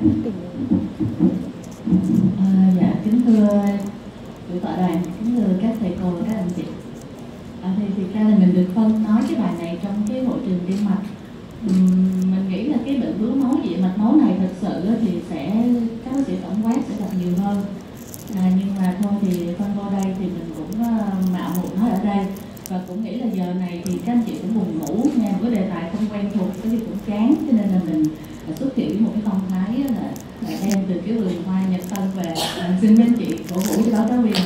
Dạ, kính thưa chủ tọa đoàn, kính thưa các thầy cô và các anh chị. Thì thực ra là mình được phân nói cái bài này trong cái hội trường tim mạch. Mình nghĩ là cái bệnh bướu máu dị mạch máu này thật sự thì sẽ các bác sĩ tổng quát sẽ gặp nhiều hơn. Nhưng mà thôi thì phân vô đây thì mình cũng mạo muội nói ở đây, và cũng nghĩ là giờ này thì các anh chị cũng buồn ngủ, nghe một cái đề tài không quen thuộc, cái gì cũng chán, cho nên là mình xuất hiện với một cái phong thái là đem từ cái vườn hoa Nhật Tân về. Xin mấy anh chị cổ vũ cho báo cáo viên.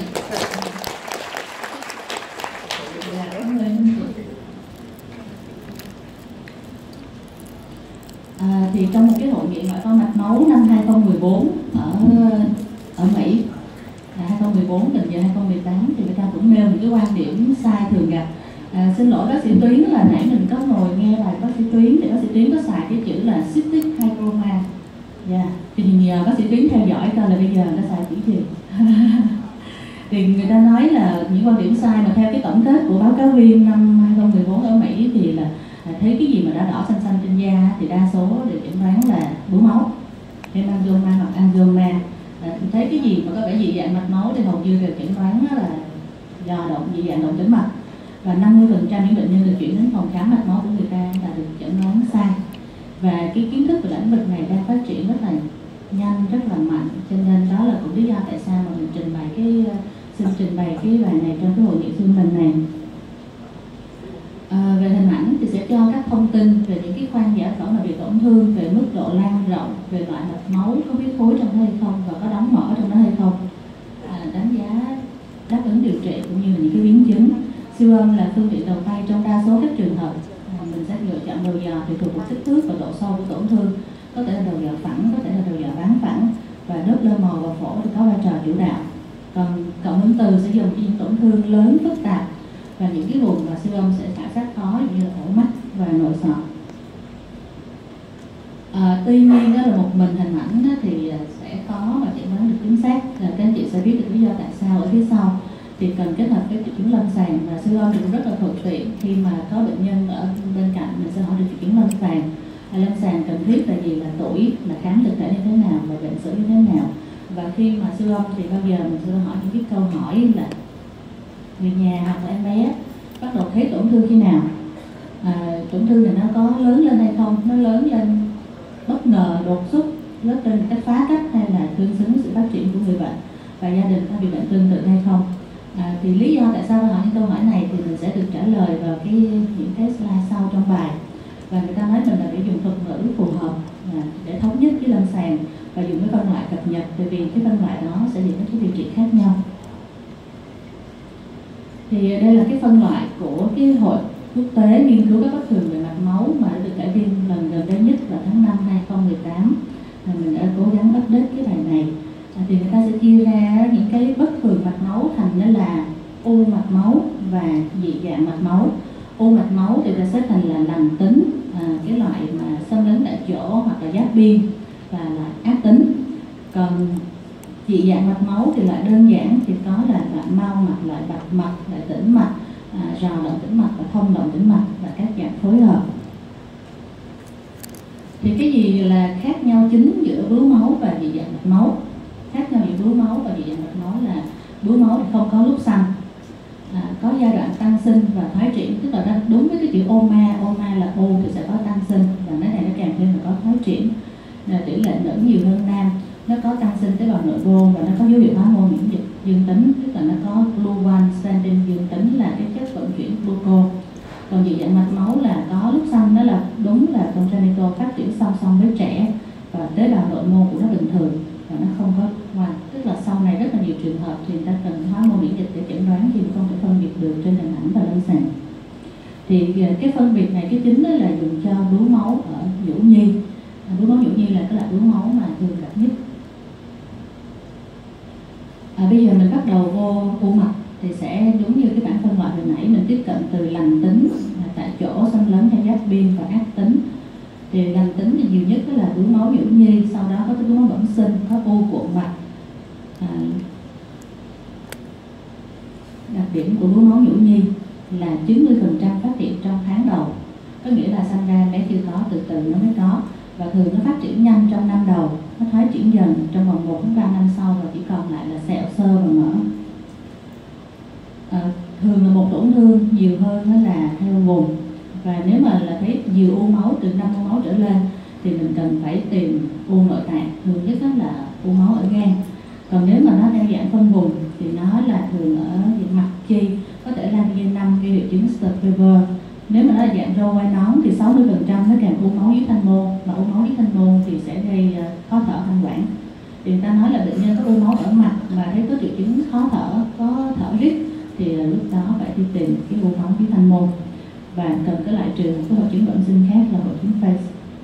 Thì trong một cái hội nghị ngoại khoa mạch máu năm 2014 ở Mỹ, 2014 gần giờ 2018, thì người ta cũng nêu một cái quan điểm sai thường gặp. Xin lỗi bác sĩ Tuyến là nãy mình có ngồi nghe bài bác sĩ Tuyến thì bác sĩ Tuyến có xài cái chữ là cystic hygroma. Thì nhờ bác sĩ Tuyến theo dõi coi là bây giờ nó xài chữ gì. Thì người ta nói là những quan điểm sai, mà theo cái tổng kết của báo cáo viên năm 2014 ở Mỹ thì là thấy cái gì mà đã đỏ xanh xanh trên da thì đa số đều chẩn đoán là bướu máu, hemangioma hoặc angioma. Thấy cái gì mà có vẻ dị dạng mạch máu thì hầu như đều chẩn đoán là do dị dạng động tĩnh mạch, và 50% những bệnh nhân được chuyển đến phòng khám mạch máu của người ta là được chẩn đoán sai. Và cái kiến thức về lĩnh vực này đang phát triển rất là nhanh, rất là mạnh, cho nên đó là cũng lý do tại sao mà mình xin trình bày cái bài này trong cái hội nghị xuyên bình này. Về hình ảnh thì sẽ cho các thông tin về những cái khoang giải phẫu mà bị tổn thương, về mức độ lan rộng, về loại mạch máu, có huyết khối trong đó hay không và có đóng mỡ trong đó hay không, đánh giá đáp ứng điều trị cũng như là những cái biến chứng. Siêu âm là phương tiện đầu tay trong đa số các trường hợp. Mình sẽ lựa chọn đầu dò tùy thuộc vào kích thước và độ sâu của tổn thương, có thể là đầu dò phẳng, có thể là đầu dò bán phẳng, và Doppler màu và phổi thì có vai trò chủ đạo. Còn cộng hưởng từ sẽ dùng cho những tổn thương lớn phức tạp và những cái vùng mà siêu âm sẽ khảo sát khó, như là ổ mắt và nội sọ. Tuy nhiên đó là một mình hình ảnh đó thì sẽ khó mà chẩn đoán được chính xác. Các anh chị sẽ biết được lý do tại sao ở phía sau, thì cần kết hợp với triệu chứng lâm sàng, và siêu âm thì cũng rất là thuận tiện khi mà có bệnh nhân ở bên cạnh mình sẽ hỏi được triệu chứng lâm sàng. Lâm sàng cần thiết là gì, là tuổi, là khám thực thể như thế nào và bệnh sử như thế nào. Và khi mà siêu âm thì bao giờ mình sẽ hỏi những cái câu hỏi là người nhà hoặc là em bé bắt đầu thấy tổn thương khi nào, tổn thương này nó có lớn lên hay không, nó lớn lên bất ngờ, đột xuất, lớn lên một cách phá cách hay là tương xứng với sự phát triển của người bệnh, và gia đình có bị bệnh tương tự hay không. Thì lý do tại sao hỏi những câu hỏi này thì mình sẽ được trả lời vào những cái slide sau trong bài. Và người ta nói mình là để dùng thuật ngữ phù hợp để thống nhất với lâm sàng và dùng cái phân loại cập nhật, tại vì cái phân loại đó sẽ dẫn đến cái điều trị khác nhau. Thì đây là cái phân loại của cái hội quốc tế nghiên cứu các bất thường về mạch máu mà đã được cải biên lần gần đây nhất vào tháng 5 2018. Mình đã cố gắng update cái bài này. Thì người ta sẽ chia ra những cái bất thường mạch máu thành đó là u mạch máu và dị dạng mạch máu. U mạch máu thì ta xếp thành là lành tính, cái loại mà xâm lấn tại chỗ hoặc là giáp biên, và là ác tính. Còn dị dạng mạch máu thì loại đơn giản thì có là loại mau mạch, loại bạch mạch, loại tĩnh mạch, rò động tĩnh mạch và thông động tĩnh mạch, và các dạng phối hợp. Thì cái gì là khác nhau chính giữa bướu máu và dị dạng mạch máu? Khác nhau giữa bướu máu và dị dạng mạch máu là bướu máu thì không có lúc xanh, có giai đoạn tăng sinh và thoái triển, tức là nó đúng với cái chữ oma là u thì sẽ có tăng sinh, và cái này nó kèm thêm là có thoái triển. Tỷ lệ nữ nhiều hơn nam, nó có tăng sinh tế bào nội mô và nó có dấu hiệu hormone miễn dịch dương tính, tức là nó có GLU1 standing dương tính là cái chất vận chuyển gluco. Còn dị dạng mạch máu là có lúc xanh, nó là đúng là congenital, phát triển song song với trẻ và tế bào nội mô của nó bình thường và nó không có ngoài, tức là sau này rất là nhiều trường hợp thì người ta cần hormone miễn dịch để chẩn đoán khi không thể phân biệt được trên hình ảnh và lâm sàng. Thì cái phân biệt này cái chính đó là dùng cho bướu máu ở nhũ nhi. Bướu máu nhũ nhi là cái loại bướu máu mà thường gặp nhất. Bây giờ mình bắt đầu vô u mạch thì sẽ đúng như cái bảng phân loại hồi nãy, mình tiếp cận từ lành tính tại chỗ, xâm lấn hay giáp biên, và ác tính. Thì lành tính thì nhiều nhất đó là bướu máu nhũ nhi, sau đó có cái bướu máu bẩm sinh, có u cuộn mạch. Đặc điểm của bướu máu nhũ nhi là 90% phát hiện trong tháng đầu, có nghĩa là sanh ra bé chưa có, từ từ nó mới có, và thường nó phát triển nhanh trong năm đầu. nó thoái chuyển dần trong vòng 1 đến 3 năm sau và chỉ còn lại là sẹo xơ và mỡ. Thường là một tổn thương nhiều hơn đó là theo vùng, và nếu mà là thấy nhiều u máu từ 5 u máu trở lên thì mình cần phải tìm u nội tạng, thường nhất đó là u máu ở gan. Còn nếu mà nó theo dạng phân vùng thì nó là thường ở mặt chi, có thể là gen 5 gây hiệu chứng Stapleber. Nếu mà nó là dạng râu quai nón thì 60% nó kèm u máu dưới thanh môn, và u máu dưới thanh môn thì sẽ gây khó thở thanh quản. Thì người ta nói là bệnh nhân có u máu ở mặt và thấy có triệu chứng khó thở, có thở rít thì lúc đó phải đi tìm cái u máu dưới thanh môn và cần cái loại trừ một cái hội chứng bẩm sinh khác là hội chứng Face.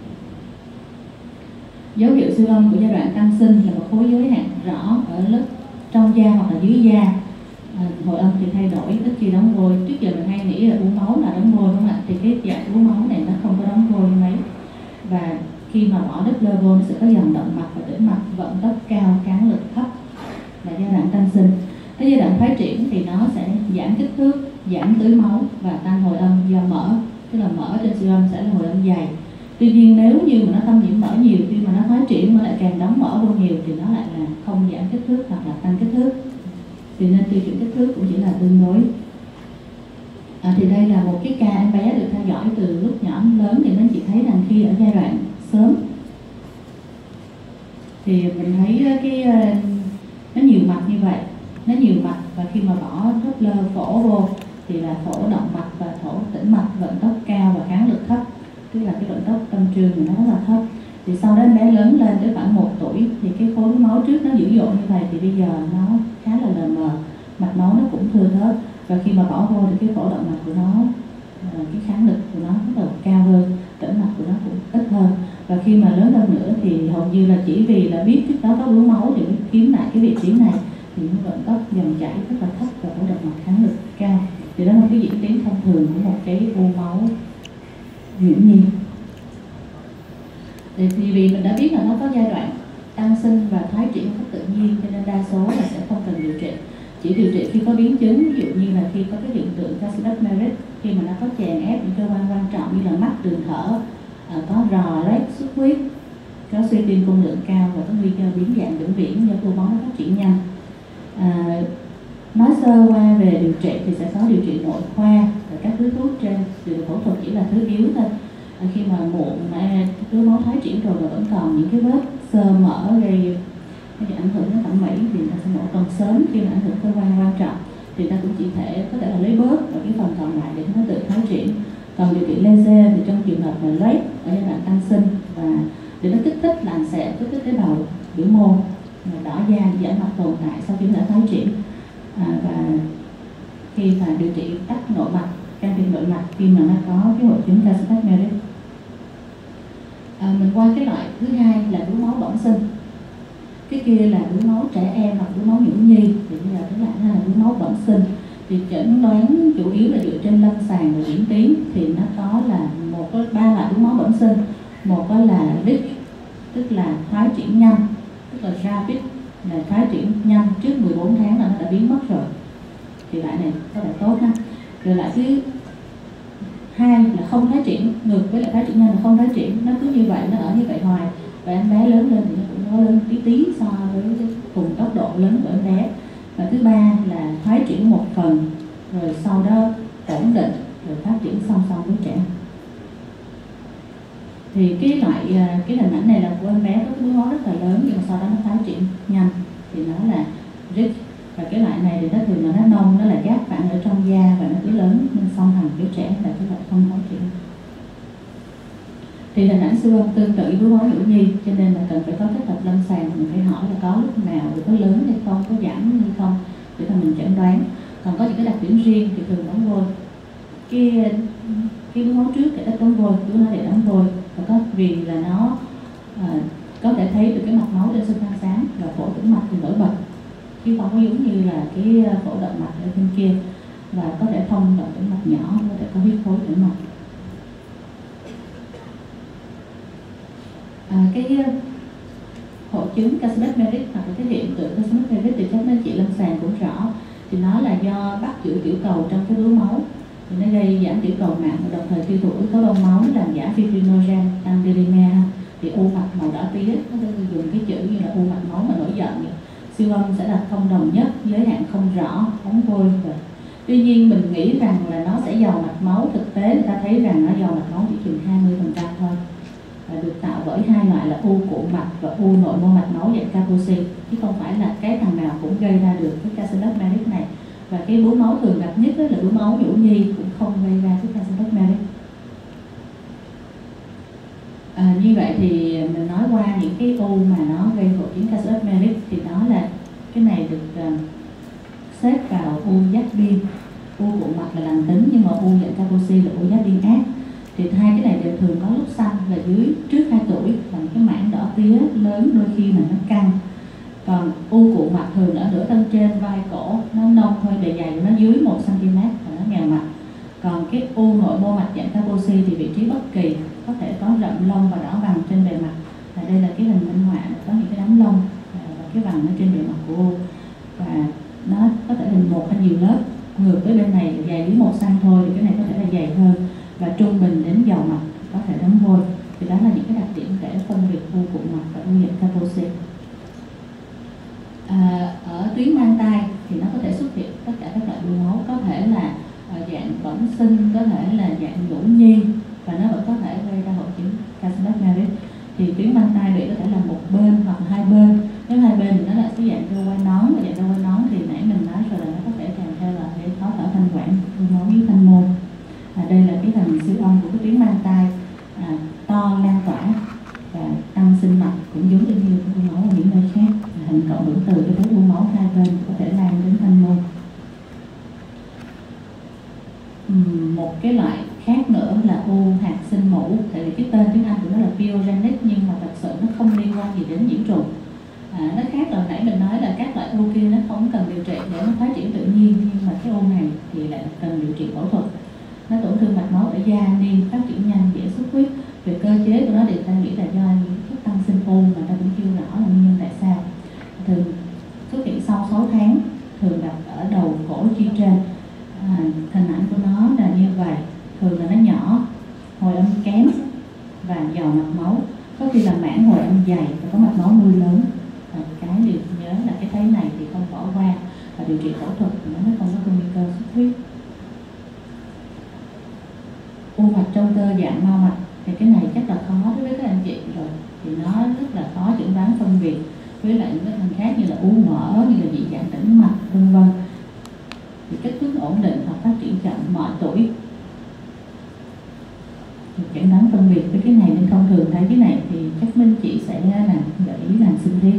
Dấu hiệu siêu âm của giai đoạn tăng sinh là một khối giới hạn rõ ở lớp trong da hoặc là dưới da. Hồi âm thì thay đổi ít khi đóng vôi. Trước giờ mình hay nghĩ là u máu là đóng vôi, đúng không ạ? Thì cái dạng u máu này nó không có đóng vôi như mấy. Và khi mà bỏ Doppler vô nó sẽ có dòng động mạch và tĩnh mạch, vận tốc cao, kháng lực thấp là giai đoạn tăng sinh. Cái giai đoạn phát triển thì nó sẽ giảm kích thước, giảm tưới máu và tăng hồi âm do mỡ, tức là mỡ trên siêu âm sẽ là hồi âm dày. Tuy nhiên nếu như mà nó thâm nhiễm mỡ nhiều, khi mà nó phát triển mà lại càng đóng mỡ vô nhiều thì nó lại là không giảm kích thước hoặc là tăng kích thước. Thì nên tiêu chuẩn kích thước cũng chỉ là tương đối. Thì đây là một cái ca em bé được theo dõi từ lúc nhỏ đến lớn, thì nó chỉ thấy rằng khi ở giai đoạn sớm thì mình thấy nó nhiều mạch như vậy, nó nhiều mạch, và khi mà bỏ Doppler phổ vô thì là phổ động mạch và phổ tĩnh mạch, vận tốc cao và kháng lực thấp, tức là cái vận tốc tâm trường của nó rất là thấp. Thì sau đó em bé lớn lên tới khoảng 1 tuổi thì cái khối máu trước nó dữ dội như vậy thì bây giờ nó khá là lờ mờ, mạch máu nó cũng thưa thớt, và khi mà bỏ vô thì cái phổ động mạch của nó, cái kháng lực của nó rất là cao hơn, tĩnh mạch của nó cũng ít hơn. Và khi mà lớn hơn nữa thì hầu như là chỉ vì là biết trước đó có bướu máu thì mới kiếm lại cái vị trí này, thì nó vận tốc dòng chảy rất là thấp và phổ động mạch kháng lực cao. Thì đó là cái diễn tiến thông thường của một cái u máu nhiễm nhi. Thì vì mình đã biết là nó có giai đoạn tăng sinh và thoái triển một cách tự nhiên, cho nên đa số là sẽ không cần điều trị. Chỉ điều trị khi có biến chứng, ví dụ như là khi có cái hiện tượng Cassius-Merit, khi mà nó có chèn ép những cơ quan quan trọng như là mắt, đường thở, có rò, loét, xuất huyết, có suy tim cung lượng cao và có nguy cơ biến dạng vĩnh viễn do u máu nó phát triển nhanh. Nói sơ qua về điều trị thì sẽ có điều trị nội khoa và các thứ thuốc trên, điều phẫu thuật chỉ là thứ yếu thôi. Khi mà muộn mà cứ máu thái triển rồi và vẫn còn những cái vết xơ mỡ gây ảnh hưởng đến thẩm mỹ thì ta sẽ mổ. Còn sớm khi mà ảnh hưởng cơ quan quan trọng thì ta cũng chỉ có thể là lấy bớt và cái phần còn lại để nó tự phát triển. Còn điều trị laser thì trong trường hợp là lết ở giai đoạn tăng sinh và để nó kích thích làn sẹo, kích thích tế bào biểu mô đỏ da, giảm mặt tồn tại sau khi nó đã phát triển. Và khi mà điều trị tắc nội mạch, can thiệp nội mạch khi mà nó có cái hội chứng Cassius-Merit. Mình qua cái loại thứ hai là bướu máu bẩm sinh. Cái kia là bướu máu trẻ em hoặc bướu máu nhiễm nhi, thì bây giờ cái loại này là bướu máu bẩm sinh. Thì chẩn đoán chủ yếu là dựa trên lâm sàng và diễn tiến, thì nó có là ba loại bướu máu bẩm sinh. Một đó là RIC, tức là thoái triển nhanh, tức là rapid, là thoái triển nhanh trước 14 tháng là nó đã biến mất rồi, thì loại này có vẻ tốt ha. Rồi loại thứ hai là không thoái triển, ngược với lại thoái triển nhanh là không thoái triển, nó cứ như vậy, nó ở như vậy hoài, và em bé lớn lên thì nó cũng lớn tí tí so với cái cùng tốc độ lớn của em bé. Và thứ ba là thoái triển một phần rồi sau đó ổn định rồi phát triển song song với trẻ. Thì cái hình ảnh này là của em bé có bướu máu rất là lớn nhưng mà sau đó nó phát triển nhanh, thì nó là RIC. Và cái loại này thì nó thường là nó nông, nó là giáp phản ở trong da và nó cứ lớn nên song hành với trẻ, là cái loại không phát triển. Thì hình ảnh siêu âm tương tự với bướu máu nhiễm nhi, cho nên là cần phải có kết hợp lâm sàng, mình phải hỏi là có lúc nào có lớn hay không, có giảm hay không để mà mình chẩn đoán. Còn có những cái đặc điểm riêng thì thường đóng vôi. Cái bướu máu trước thì ít đóng vôi, bướu nó để đóng vôi, và có vì là nó có thể thấy được cái mạch máu trên xương răng sáng và phổ tĩnh mạch thì nổi bật, chứ không có giống như là cái phổ động mạch ở bên kia, và có thể thông động tĩnh mạch nhỏ, có thể có huyết khối tĩnh mạch. Cái hội chứng Cassius-Merit hoặc là cái hiện tượng Cassius-Merit thì chắc nên chị lâm sàng cũng rõ, thì nó là do bắt giữ tiểu cầu trong cái bướu máu, thì nó gây giảm tiểu cầu nặng và đồng thời tiêu thụ yếu tố đông máu làm giảm fibrinogen, tăng polymer. Thì thì u mạch màu đỏ tía, nó sẽ dùng cái chữ như là u mạch máu mà nổi giận. Siêu âm sẽ là không đồng nhất, giới hạn không rõ, ống vôi rồi. Tuy nhiên mình nghĩ rằng là nó sẽ dò mạch máu, thực tế người ta thấy rằng nó dò mạch máu chỉ chừng 20% thôi, và được tạo bởi hai loại là u cuộn mạch và u nội mô mạch máu dạng Kaposi, chứ không phải là cái thằng nào cũng gây ra được cái Caselox Maris này. Và cái bướu máu thường gặp nhất là bướu máu nhũ nhi cũng không gây ra cái Caselox Maris. Như vậy thì mình nói qua những cái u mà nó gây hội chứng Caselox Maris, thì đó là cái này được xếp vào u giáp biên. U cuộn mạch là lành tính, nhưng mà u dạng Kaposi là u giáp biên ác. Thì hai cái này đều thường có lúc xanh là dưới trước 2 tuổi, bằng cái mảng đỏ tía lớn, đôi khi mà nó căng. Còn u cuộn mạch thường ở nửa thân trên vai cổ, nó nông thôi, bề dày của nó dưới 1 cm và nó nghèo mạch. Còn cái u nội mô mạch dạng Kaposi thì vị trí bất kỳ, có thể có rậm lông và đỏ vàng trên bề mặt. Đây là cái hình minh họa có những cái đám lông và cái vàng ở trên bề mặt của u, và nó có thể hình một hay nhiều lớp. Ngược với bên này dài dưới 1 cm thôi, thì cái này có thể là dày hơn, và trung bình đến dầu mặt, có thể đóng vôi. Thì đó là những cái đặc điểm để phân biệt u cuộn mạch và u dạng Kaposi. Ở tuyến mang tai thì nó có thể xuất hiện tất cả các loại bướu máu, có thể là dạng bẩm sinh, có thể là dạng nhũ nhi, và nó vẫn có thể gây ra hội chứng Caselox Maris. Thì tuyến mang tai bị có thể là một bên hoặc hai bên. Nếu hai bên thì nó là cái dạng cơ quai nón, và dạng cơ quai nón thì nãy mình nói rồi là nó có thể kèm theo là cái khó thở thanh quản, bướu máu dưới thanh môn. Đây là cái hình siêu âm của cái tuyến mang tai, to lan tỏa và tăng sinh mạch, cũng giống như bướu máu ở những nơi khác. Hình cộng hưởng từ cho tới bướu máu hai bên có thể lan đến thanh môn. Một cái loại khác nữa là u hạt sinh mũ. Tại vì cái tên tiếng Anh của nó là pyogenic, nhưng mà thật sự nó không liên quan gì đến nhiễm trùng. Nó khác là nãy mình nói là các loại u kia nó không cần điều trị để nó phát triển tự nhiên, nhưng mà cái u này thì lại cần điều trị phẫu thuật. Nó tổn thương mạch máu ở da, niêm, phát triển nhanh, dễ xuất huyết. Về cơ chế của nó thì ta nghĩ là do những thuốc tăng sinh u mà ta cũng chưa rõ là nguyên nhân tại sao. Thường xuất hiện sau 6 tháng, thường gặp ở đầu cổ chi trên. Hình ảnh của nó là như vậy, thường là nó nhỏ, hồi âm kém và dò mạch máu, có khi là mảng hồi âm dày và có mạch máu nuôi lớn. Cái điều nhớ là cái thấy này thì không bỏ qua, và điều trị phẫu thuật thì nó không có nguy cơ xuất huyết. U mạch trong cơ dạng mao mạch thì cái này chắc là khó đối với các anh chị rồi, thì nó rất là khó chẩn đoán phân biệt với lại những cái hình khác như là u mỡ, như là dị dạng tĩnh mạch, vân vân. Thì kích thước ổn định hoặc phát triển chậm mọi tuổi. Chẩn đoán phân biệt với cái này nên thông thường thấy cái này thì chắc Minh chị sẽ làm gợi ý làm sinh thiết.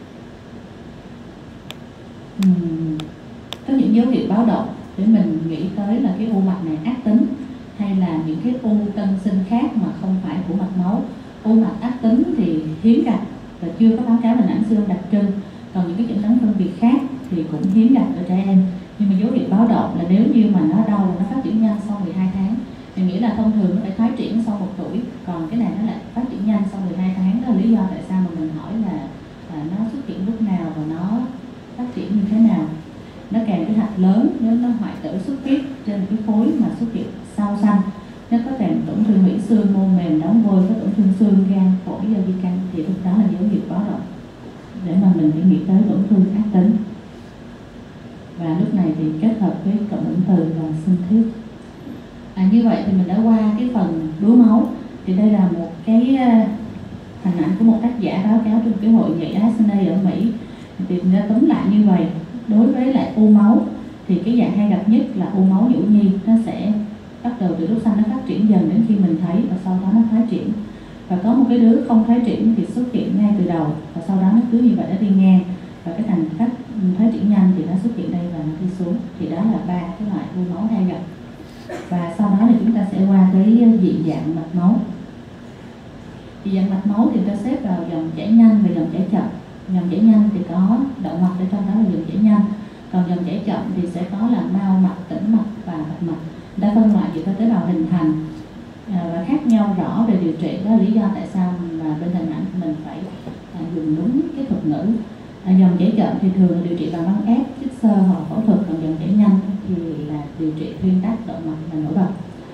Có những dấu hiệu báo động để mình nghĩ tới là cái u mạch này ác tính, hay là những cái u tân sinh khác mà không phải của mạch máu. U mạch ác tính thì hiếm gặp và chưa có báo cáo hình ảnh siêu âm đặc trưng. Còn những cái chẩn đoán phân biệt khác thì cũng hiếm gặp ở trẻ em. Nhưng mà dấu hiệu báo động là nếu như mà nó đau, nó phát triển nhanh sau 12 tháng. Mình nghĩ là thông thường nó phải phát triển sau 1 tuổi, còn cái này nó lại phát triển nhanh sau 12 tháng. Đó là lý do tại sao mà mình hỏi là nó xuất hiện lúc nào và nó phát triển như thế nào. Nó kèm cái hạch lớn, nếu nó hoại tử xuất huyết trên cái khối mà xuất hiện sau xanh, nó có kèm tổn thương hủy xương, mô mềm, đóng vôi, có tổn thương xương, gan, phổi do di căn, thì lúc đó là dấu hiệu báo động để mà mình phải nghĩ tới tổn thương ác tính. Và lúc này thì kết hợp với cộng hưởng từ và sinh thiết. Như vậy thì mình đã qua cái phần đúa máu. Thì đây là một cái hình ảnh của một tác giả báo cáo trong cái hội nghị ASNA ở Mỹ. Thì người ta tóm lại như vậy. Đối với lại u máu thì cái dạng hay gặp nhất là u máu nhũ nhi. Nó sẽ bắt đầu từ lúc xanh, nó phát triển dần đến khi mình thấy, và sau đó nó phát triển. Và có một cái đứa không phát triển thì xuất hiện ngay từ đầu, và sau đó nó cứ như vậy nó đi ngang, và cái thành phát triển nhanh thì nó xuất hiện đây và nó đi xuống. Thì đó là 3 cái loại u máu hay gặp. Và sau đó thì chúng ta sẽ qua cái dị dạng mạch máu. Dị dạng mạch máu thì ta xếp vào dòng chảy nhanh và dòng chảy chậm. Dòng chảy nhanh thì có động mạch ở trong đó là dòng chảy nhanh, còn dòng chảy chậm thì sẽ có là mao mạch, tĩnh mạch và bạch mạch. Đã phân loại dựa theo tế bào hình thành và khác nhau rõ về điều trị. Đó là lý do tại sao mà bên hình ảnh mình phải dùng đúng cái thuật ngữ. Dòng chảy chậm thì thường là điều trị bằng băng ép, chích xơ hoặc phẫu thuật, còn dòng chảy nhanh thì là điều trị thuyên tắc động mạch và nổi bật.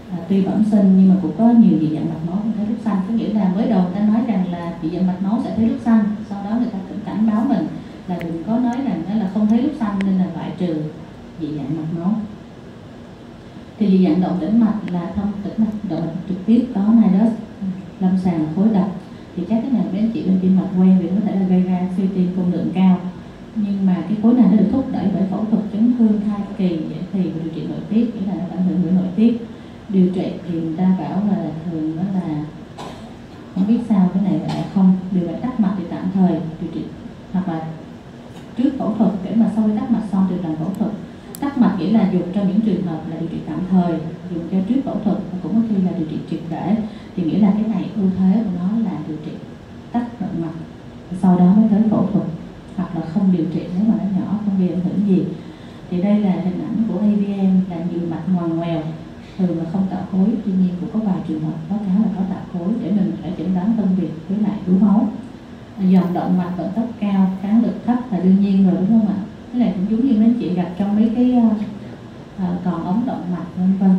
tuy bẩm sinh nhưng mà cũng có nhiều dị dạng mạch máu không thấy lúc xanh. Có nghĩa là mới đầu người ta nói rằng là dị dạng mạch máu sẽ thấy lúc xanh, sau đó người ta cũng cảnh báo mình là đừng có nói rằng đó là không thấy lúc xanh nên là loại trừ dị dạng mạch máu. Thì dị dạng động tĩnh mạch là thông tĩnh mạch, động mạch trực tiếp có nidus, lâm sàng là khối độc. Thì chắc cái này mấy anh chị bên tim mạch quen vì nó có thể là gây ra suy tim cung lượng cao. Nhưng mà cái khối này nó được thúc đẩy bởi phẫu thuật chấn thương thai kỳ, dễ thì và điều trị nội tiết, nghĩa là nó ảnh hưởng bởi nội tiết. Điều trị thì người ta bảo là thường đó là không biết sao cái này lại không điều trị tắc mạch thì tạm thời điều trị, hoặc là trước phẫu thuật để mà sau khi tắc mạch xong thì làm phẫu thuật. Tắc mạch nghĩa là dùng trong những trường hợp là điều trị tạm thời, dùng cho trước phẫu thuật và cũng có khi là điều trị triệt để. Thì nghĩa là cái này ưu thế của nó là điều trị tắc động mạch, sau đó mới tới phẫu thuật, hoặc là không điều trị nếu mà nó nhỏ không gây ảnh hưởng gì. Thì đây là hình ảnh của AVM là nhiều mạch ngoằn ngoèo, thường là không tạo khối, tuy nhiên cũng có vài trường hợp báo cáo là có tạo khối để mình phải chẩn đoán phân biệt với lại túi máu. Dòng động mạch vận tốc cao, kháng lực thấp là đương nhiên rồi đúng không ạ? Cái này cũng giống như mấy chị gặp trong mấy cái còn ống động mạch vân vân.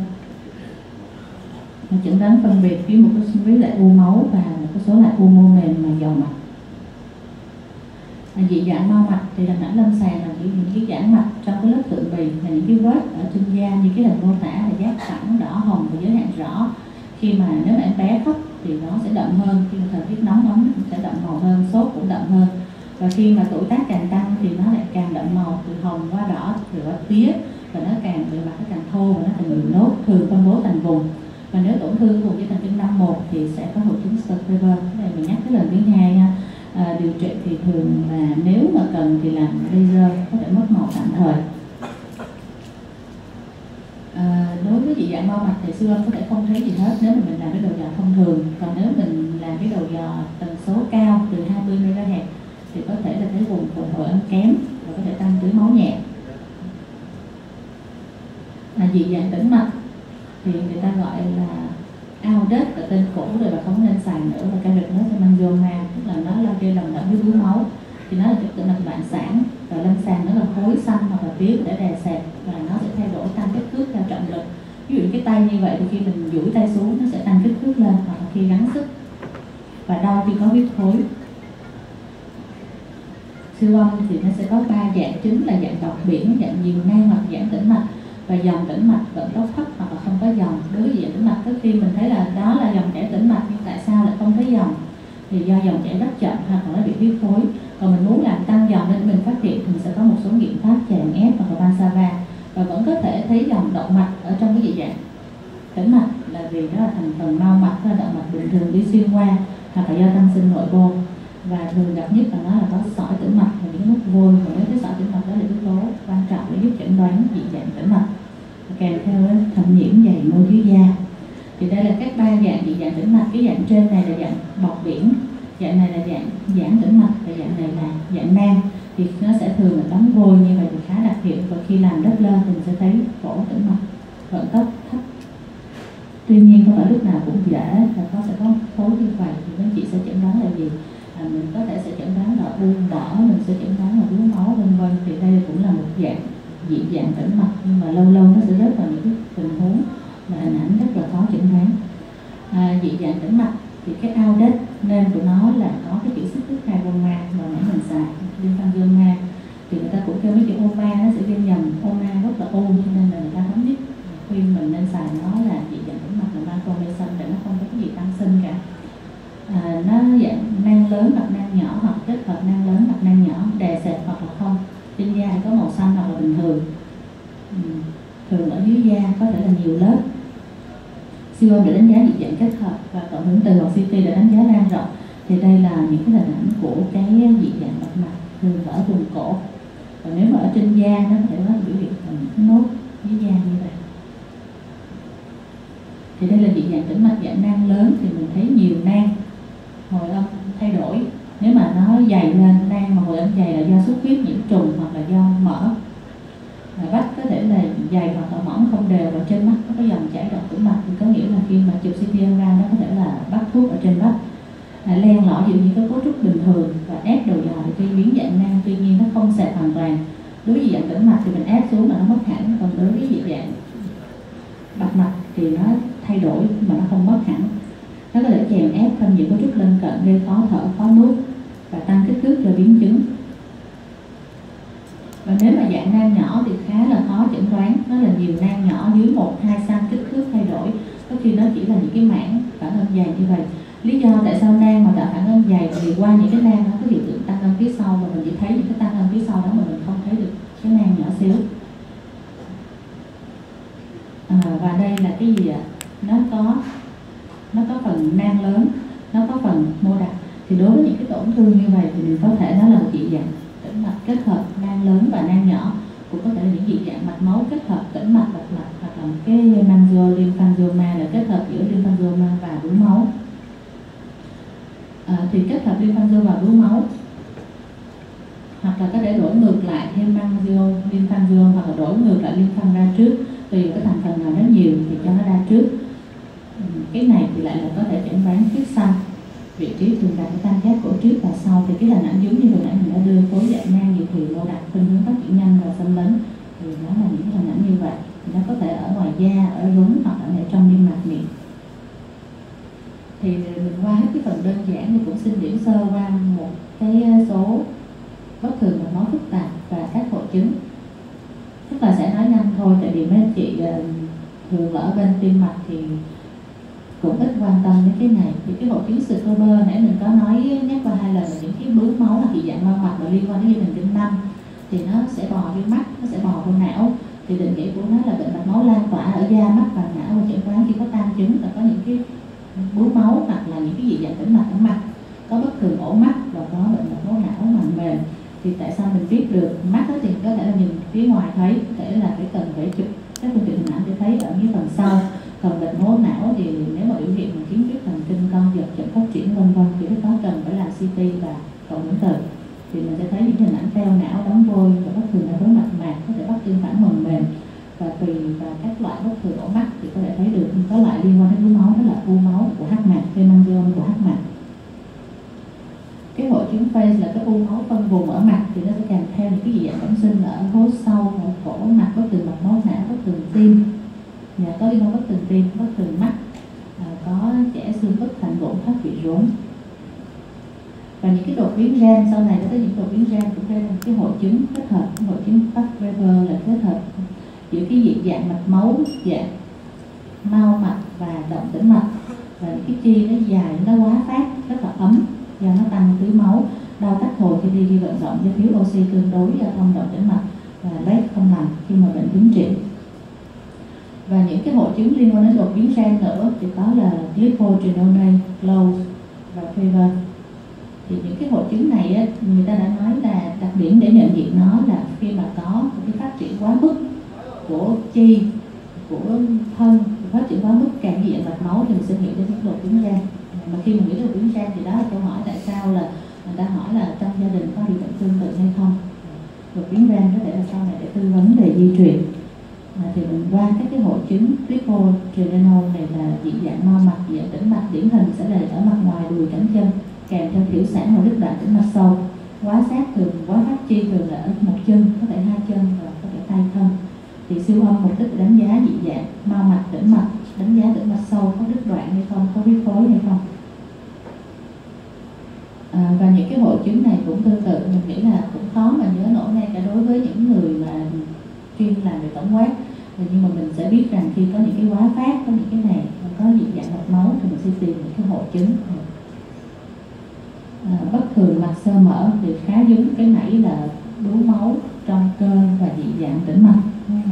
Chẩn đoán phân biệt với lại u máu và một số lại u mô mềm mà dầu mạch. Dị dạng mau mạch thì hình ảnh lâm sàng là những cái giãn mạch trong cái lớp thượng bì, là những cái vết ở trên da như cái hình mô tả là giác phẳng, đỏ hồng và giới hạn rõ. Khi mà nếu mà em bé khóc thì nó sẽ đậm hơn, khi mà thời tiết nóng ấm cũng sẽ đậm màu hơn, sốt cũng đậm hơn. Và khi mà tuổi tác càng tăng thì nó lại càng đậm màu, từ hồng qua đỏ rồi qua tía, và nó càng bề mặt nó càng thô và nó càng nhiều nốt, thường phân bố thành vùng. Và nếu tổn thương vùng dây thần kinh 5-1 thì sẽ có hội chứng Sturgever. Cái này mình nhắc cái lần thứ hai ha. Điều trị thì thường là nếu mà cần thì làm laser, có thể mất màu tạm thời. Đối với dị dạng mau mạch thì siêu âm có thể không thấy gì hết nếu mà mình làm cái đầu dò thông thường. Còn nếu mình làm cái đầu dò tần số cao từ 20 MHz thì có thể là thấy vùng hồi âm kém và có thể tăng tưới máu nhẹ. Dị dạng tĩnh mạch thì người ta gọi là outdated, là tên cũ rồi và không nên xài nữa, và can được nó sẽ mang gioma, tức là nó là gây lồng đậm với túi máu. Thì nó là tĩnh mạch bạn sản và lâm sàng nó là khối xanh hoặc là tía để đè sẹt, và nó sẽ thay đổi tăng kích thước theo trọng lực. Ví dụ cái tay như vậy thì khi mình duỗi tay xuống nó sẽ tăng kích thước lên, hoặc là khi gắng sức, và đau khi có huyết khối. Siêu âm thì nó sẽ có 3 dạng chính là dạng độc biển, dạng nhiều nang hoặc dạng tĩnh mạch, và dòng tĩnh mạch vận tốc thấp hoặc là không có dòng. Đối với dạng tĩnh mạch, tức khi mình thấy là đó là dòng chảy tĩnh mạch nhưng tại sao lại không thấy dòng, thì do dòng chảy rất chậm hoặc là nó bị huyết khối. Còn mình muốn làm tăng dòng nên mình phát hiện thì mình sẽ có một số nghiệm pháp chèn ép hoặc là Vansava, và vẫn có thể thấy dòng động mạch ở trong cái dị dạng tĩnh mạch, là vì đó là thành phần mau mạch, là động mạch bình thường đi xuyên qua, hoặc là do tăng sinh nội bộ. Và thường gặp nhất là nó là có sỏi tĩnh mạch và những nút vôi, và nếu cái sỏi tĩnh mạch đó là yếu tố quan trọng để giúp chẩn đoán dị dạng tĩnh mạch, kèm theo thẩm nhiễm dày mô dưới da. Thì đây là các 3 dạng dị dạng tĩnh mạch. Cái dạng trên này là dạng bọt biển, dạng này là dạng giãn tĩnh mạch, và dạng này là dạng nang. Thì nó sẽ thường là tấm vôi như vậy thì khá đặc hiệu, và khi làm đất lên thì mình sẽ thấy cổ tĩnh mạch vận tốc thấp. Tuy nhiên không phải lúc nào cũng dễ, là sẽ có khối như vậy thì các chị sẽ chẩn đoán là gì? Mình có thể sẽ chẩn đoán là u mỡ, mình sẽ chẩn đoán là thiếu máu vân vân. Thì đây cũng là một dạng dị dạng tĩnh mạch, nhưng mà lâu lâu nó sẽ rớt vào những cái tình huống là hình ảnh rất là khó chẩn đoán. Dị dạng tĩnh mạch thì cái outdated nên của nó là có cái chữ xích hai gomma mà nãy mình xài lymphangioma, thì người ta cũng kêu mấy chữ oma nó sẽ gây nhầm, oma rất là u, cho nên là người ta không biết khuyên mình nên xài nó là dị dạng tĩnh mạch là vancomycin, để nó không có cái gì tăng sinh cả. Nó dạng nang lớn hoặc nang nhỏ, hoặc kết hợp nang lớn hoặc nang nhỏ, đè sẹt hoặc là không. Trên da thì có màu xanh hoặc là bình thường. Thường ở dưới da có thể là nhiều lớp. Siêu âm để đánh giá dị dạng kết hợp, và cộng hưởng từ hoặc CT để đánh giá lan rộng. Thì đây là những cái hình ảnh của cái dị dạng động mạch thường ở vùng cổ. Và nếu mà ở trên da nó có thể có biểu hiện thành những nốt dưới da như vậy. Thì đây là dị dạng tĩnh mạch dạng nang lớn, thì mình thấy nhiều nang, hồi âm thay đổi. Nếu mà nó dày lên, nang mà hồi âm dày là do xuất huyết nhiễm trùng hoặc là do mỡ. Vách có thể là dày hoặc là mỏng không đều, và trên mắt nó có dòng chảy độc tĩnh mạch, thì có nghĩa là khi mà chụp CT ra nó có thể là bắt thuốc ở trên vách. Len lỏi dụ như cái cấu trúc bình thường và ép đầu dò thì gây biến dạng nang, tuy nhiên nó không xẹp hoàn toàn. Đối với dị dạng tĩnh mạch thì mình ép xuống là nó mất hẳn, còn đối với dị dạng bạch mạch thì nó thay thay đổi mà nó không mất hẳn. Nó có thể chèn ép thêm những cấu trúc lân cận gây khó thở, khó nuốt và tăng kích thước cho biến chứng. Và nếu mà dạng nang nhỏ thì khá là khó chẩn đoán, nó là nhiều nang nhỏ dưới 1-2 cm kích thước thay đổi, có khi nó chỉ là những cái mảng phản âm dày như vậy. Lý do tại sao nang mà tạo phản âm dày thì qua những cái nang nó có hiện tượng tăng âm phía sau, và mình chỉ thấy những cái tăng âm phía sau đó mà mình không thấy được cái nang nhỏ xíu. Và đây là cái gì ạ? Nó có phần nang lớn, nó có phần mô đặc. Thì đối với những cái tổn thương như vậy thì mình có thể nó là một dị dạng tĩnh mạch kết hợp nang lớn và nang nhỏ, cũng có thể là những dị dạng mạch máu kết hợp tĩnh mạch bạch mạch, hoặc là một cái lymphangioma là kết hợp giữa lymphangioma và bướu máu. Thì kết hợp lymphangioma và bướu máu, hoặc là có thể đổi ngược lại lymphangioma, hoặc là đổi ngược lại lymphan ra trước, tùy vào cái thành phần nào nó nhiều thì cho nó ra trước. Cái này thì lại là có thể chẩn đoán huyết xanh, vị trí thường gặp ở tam giác cổ trước và sau. Thì cái hình ảnh giống như hồi nãy mình đã đưa khối dạng nang gì thì mô đặc khuynh hướng phát triển nhanh và xâm lấn, thì nó là những hình ảnh như vậy. Thì nó có thể ở ngoài da, ở rốn, hoặc là ở trong niêm mạc miệng. Thì mình qua hết cái phần đơn giản thì cũng xin điểm sơ qua một cái số bất thường mạch máu phức tạp và các hội chứng. Tức là sẽ nói nhanh thôi, tại vì mấy anh chị thường ở bên tim mạch thì cũng ít quan tâm đến cái này. Thì cái hội chứng Strober nãy mình có nói nhắc qua 2 lần là những cái bướu máu là dị dạng mau mạch và liên quan đến dây thần kinh 5, thì nó sẽ bò vô mắt, nó sẽ bò vô não. Thì định nghĩa của nó là bệnh mạch máu lan tỏa ở da, mắt và não, và chẩn đoán khi có tam chứng là có những cái bướu máu hoặc là những cái dị dạng tĩnh mạch ở mặt, có bất thường ổ mắt và có bệnh mạch máu não màng mềm. Thì tại sao mình biết được mắt đó thì có thể là nhìn phía ngoài thấy, có thể là phải cần phải chụp các phương tiện hình ảnh để thấy ở dưới phần sau. Còn bệnh máu não thì nếu mà biểu hiện mà khiếm khuyết thần kinh con giật, chậm phát triển vân vân thì lúc đó cần phải làm CT và cộng hưởng từ, thì mình sẽ thấy những hình ảnh teo não, đóng vôi và bất thường ở với mạch mạc, có thể bắt tương phản màng mềm, và tùy vào các loại bất thường ổ mắt thì có thể thấy được. Có loại liên quan đến bướu máu đó là u máu của hắc mạc, hemangioma của hắc mạc. Cái hội chứng Face là cái u máu phân vùng ở mặt, thì nó sẽ kèm theo những cái dị dạng bẩm sinh ở hố sâu, ở cổ mặt, bất thường mạch máu não, bất thường tim, có liên quan bất thường tim, bất thường mắt, có trẻ xương bất thành bụng, thoát vị rốn. Và những cái đột biến gen sau này, có những đột biến gen cũng gây ra cái hội chứng kết hợp, hội chứng Bach-Weber là kết hợp giữa cái dị dạng mạch máu, dạng mao mạch và động tĩnh mạch, và những cái chi nó dài, nó quá phát, rất là ấm do nó tăng tưới máu, đau thắt hồi khi đi vận động do thiếu oxy tương đối do thông động tĩnh mạch, và lết không lành khi mà bệnh tiến triển. Và những cái hội chứng liên quan đến đột biến gen nữa thì có là lipodystrophy, low và fever. Thì những cái hội chứng này á, người ta đã nói là đặc điểm để nhận diện nó là khi mà có một cái phát triển quá mức của chi, của thân, phát triển quá mức càng diện mạch máu thì mình sẽ nghĩ đến những đột biến gen. Mà khi mình nghĩ đến đột biến gen thì đó là câu hỏi tại sao là người ta hỏi là trong gia đình có bị bệnh tương tự hay không. Đột biến gen có thể là sau này để tư vấn về di truyền. Thì mình qua các cái hội chứng lipodystrophy này là dị dạng mau mạch, dị dạng tĩnh mạch, điển hình sẽ là ở mặt ngoài đùi cẳng chân, kèm theo thiểu sản và đứt đoạn tĩnh mạch sâu. Quá sát thường, quá phát chi thường là ở một chân, có thể 2 chân và có thể tay thân. Thì siêu âm mục đích để đánh giá dị dạng mau mạch, tĩnh mạch, đánh giá tĩnh mạch sâu có đứt đoạn hay không, có huyết khối hay không. Và những cái hội chứng này cũng tương tự, mình nghĩ là cũng khó mà nhớ nổi ngay cả đối với những người mà chuyên làm về tổng quát. Nhưng mà mình sẽ biết rằng khi có những cái quá phát, có những cái này, có dị dạng mạch máu thì mình sẽ tìm những cái hội chứng. Bất thường mạch xơ mở thì khá giống cái nãy là bướu máu trong cơ và dị dạng tĩnh mạch.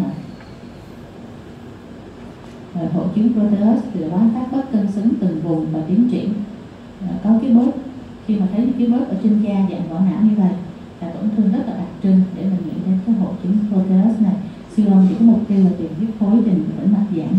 Hội chứng Proteus thì quá phát bất cân xứng từng vùng và tiến triển. Có cái bớt, khi mà thấy cái bớt ở trên da dạng vỏ não như vậy là tổn thương rất là đặc trưng để mình nghĩ đến cái hội chứng Proteus này. Siêu âm chỉ có mục tiêu là tìm huyết khối trình tĩnh mạch giãn.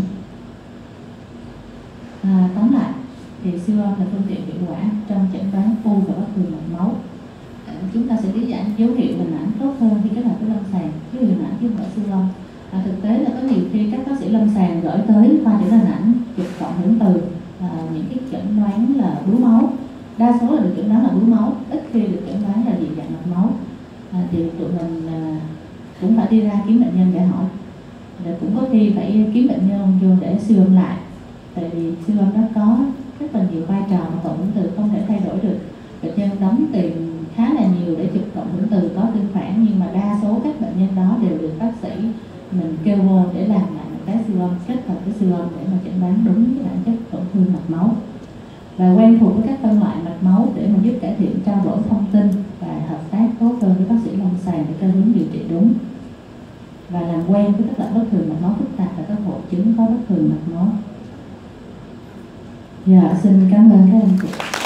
Tóm lại thì siêu âm là phương tiện hiệu quả trong chẩn đoán u và bất thường mạch máu. Chúng ta sẽ lý giải dấu hiệu hình ảnh tốt hơn khi kết hợp với lâm sàng, chứ hình ảnh chứ không phải siêu âm. Thực tế là có nhiều khi các bác sĩ lâm sàng gửi tới khoa chẩn hình ảnh chụp cộng hưởng từ những cái chẩn đoán là bướu máu, đa số là được chẩn đoán là bướu máu, ít khi được chẩn đoán là dị dạng mạch máu. Thì tụi mình cũng phải đi ra kiếm bệnh nhân để hỏi, rồi cũng có khi phải kiếm bệnh nhân vô để siêu âm lại tại vì siêu âm nó có rất là nhiều vai trò mà cộng hưởng từ không thể thay đổi được. Bệnh nhân đóng tiền khá là nhiều để chụp cộng hưởng từ có tương phản, nhưng mà đa số các bệnh nhân đó đều được bác sĩ mình kêu vô để làm lại một cái siêu âm, kết hợp với siêu âm để mà chẩn đoán đúng cái bản chất tổn thương mạch máu, và quen thuộc với các phân loại mạch máu để mà giúp cải thiện trao đổi thông tin và hợp tác tốt hơn với bác sĩ lâm sàng để theo hướng điều trị đúng, và làm quen với các loại bất thường mạch máu phức tạp và các hội chứng có bất thường mạch máu. Dạ, xin cảm ơn các anh chị.